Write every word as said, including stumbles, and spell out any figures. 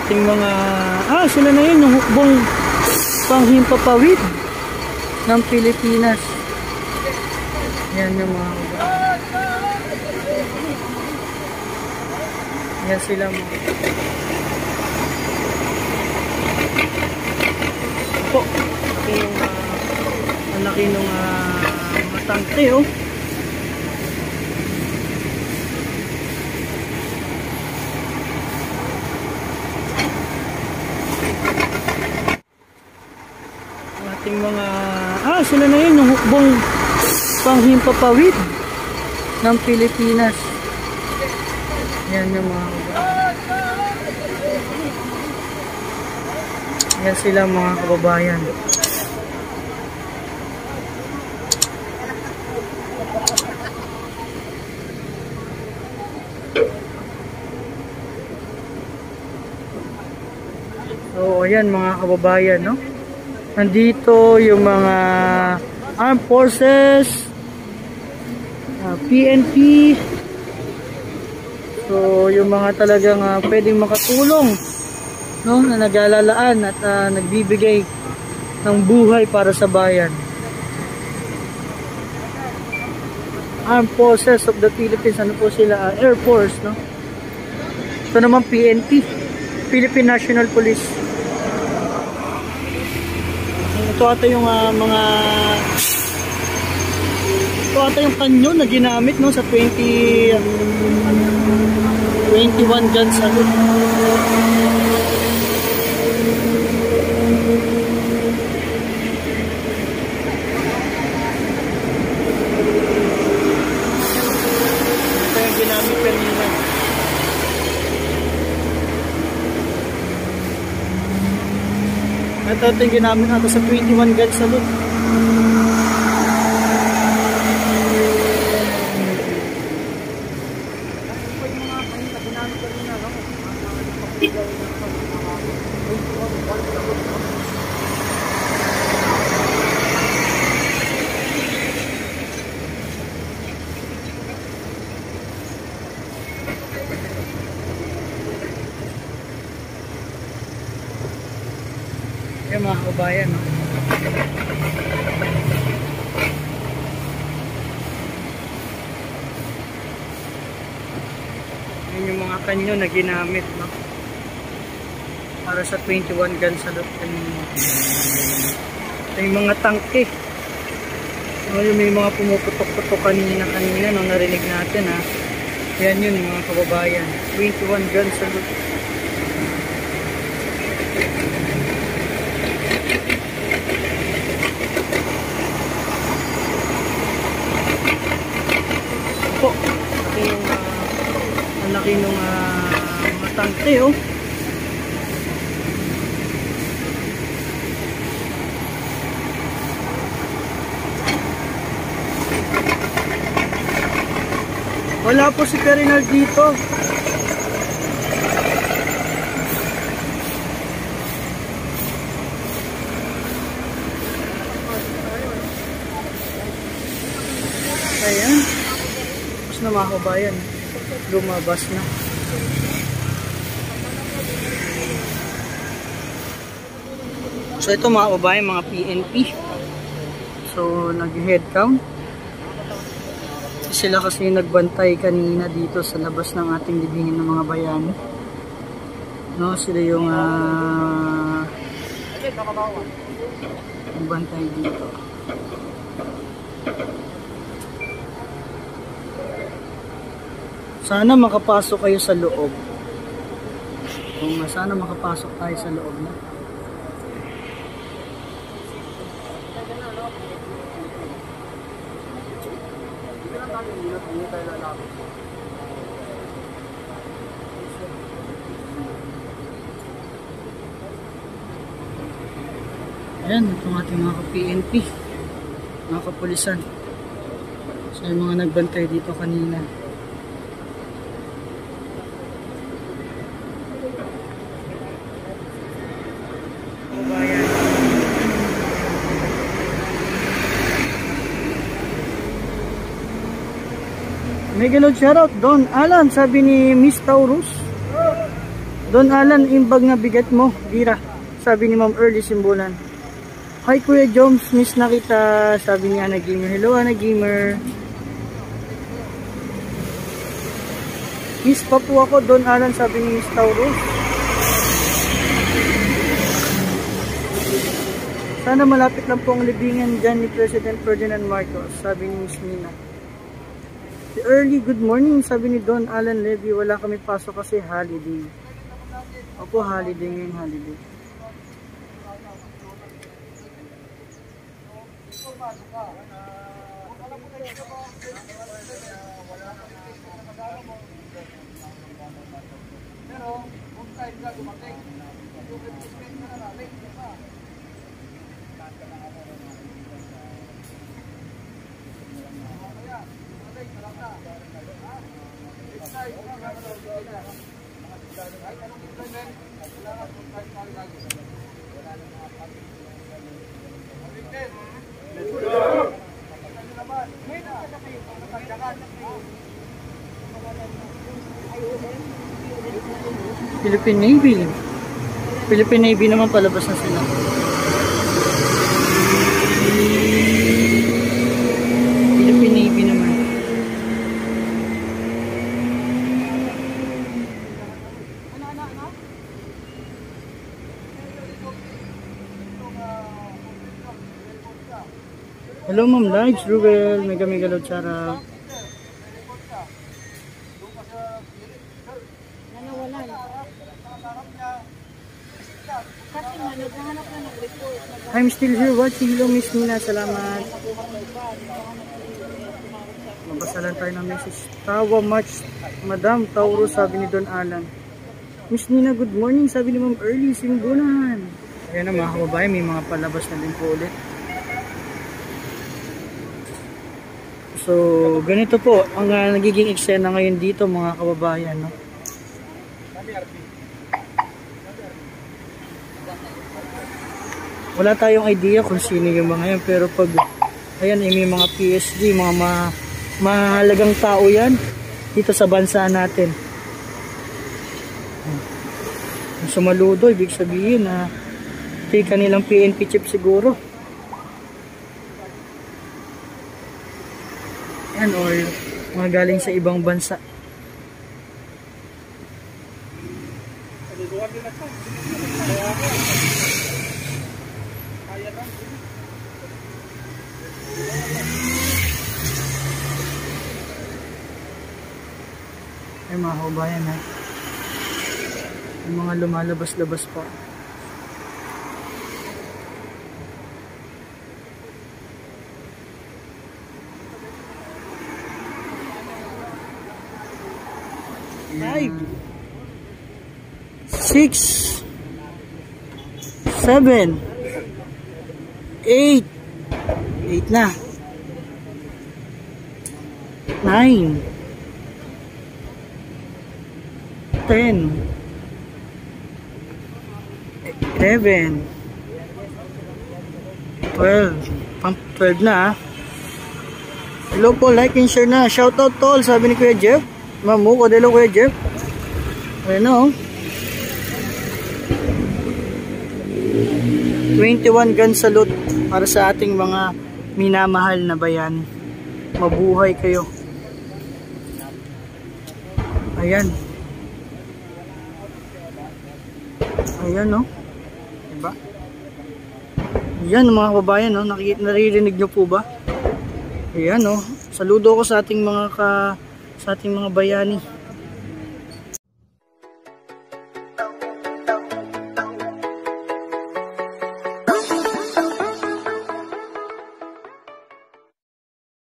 ating mga, ah sila na yun, yung hukbong panghimpapawid ng Pilipinas. Yan yung mga yan sila mga po. Ito yung uh, ang laki nung uh, mga tangke oh. Ating mga, ah sila na yun yung hukbong panghimpapawid ng Pilipinas. Yan yung mga yan sila mga kababayan. So ayan mga kababayan, no? Nandito yung mga armed forces, uh, P N P. So yung mga talagang uh, pwedeng makatulong, no, na nag-aalalaan at uh, nagbibigay ng buhay para sa bayan. Armed Forces of the Philippines, ano po sila? Uh, Air Force, no? Ito naman P N P, Philippine National Police. Ito ata yung uh, mga ito ata yung kanyon na ginamit, no, sa twenty twenty-one guns ano. Ito yung ginamit kanina. Ito ito yung ginamit natin sa twenty-one guns ano. Yan mga kabayan, no? Yan yung mga kanyo na ginamit, no? Para sa twenty-one guns sa loob kanina. Ito yung mga tangke. So, yung may mga pumuputok-putok kanina kanina, no? Narinig natin, ha? Yan yun mga kababayan. twenty-one guns sa loob. Po, ito yung uh, ang laki nung uh, mga tangke oh. Wala po si Perinal dito. Ayan. Tapos na mga kabayan. Lumabas na. So ito mga kabayan, mga P N P. So nag-head count. Sila kasi nagbantay kanina dito sa labas ng ating libingin ng mga bayani. No, sila yung uh, nagbantay dito. Sana makapasok kayo sa loob. Kung sana makapasok tayo sa loob na. Ayan, itong ating mga P N P, mga kapulisan. So yung mga nagbantay dito kanina. May galod shoutout Don Alan, sabi ni Miss Taurus. Don Alan, imbag na bigat mo, Gira. Sabi ni Ma'am Early Simbulan. Hi Kuya Joms, miss na kita. Sabi ni Ana Gamer. Hello Ana Gamer. Miss pa po ako, Don Alan, sabi ni Miss Taurus. Sana malapit lang po ang libingan dyan ni President Ferdinand Marcos, sabi ni Miss Nina. Si Early, good morning, sabi ni Don Alan Levy. Wala kami pasok kasi holiday. Opo, holiday ngayon, holiday. Philippine Navy. Philippine Navy naman, palabas na sila. Philippine Navy naman. Hello Ma'am Lights, Ruel, Mega Mega Lord Sarah. I'm still here watching. Hello Miss Nina, salamat. Mabasa lang tayo ng message. Tawa much, Madam Taurus, sabi ni Don Alan. Miss Nina, good morning, sabi ni Ma'am Early Simbulan. Ayan na mga kababayan, may mga palabas na din po ulit. So, ganito po ang uh, nagiging eksena ngayon dito mga kababayan, no? Wala tayong idea kung sino yung mga yan, pero pag ayan, eh, may mga P S D, mga ma mahalagang tao yan dito sa bansa natin. Kung sumaludo, ibig sabihin na ito yung kanilang P N P chip siguro. Yan, or mga galing sa ibang bansa. Ay mga kabayan, ha, yung mga lumalabas-labas pa. Five, six, seven, eight, eight na, nine, ten, eleven, twelve, pang twelve na. Hello po, like and share na. Shout out tol, sabi ni Kuya Jeff. Mamu, kodelo Kuya Jeff. Ano? twenty-one gun salute para sa ating mga minamahal na bayan. Mabuhay kayo. Ayan. Ayan, no? Diba? Ayan mga kababayan, no? Nakikita, naririnig nyo po ba? Ayan, no? Saludo ko sa ating mga ka, sa ating mga bayani.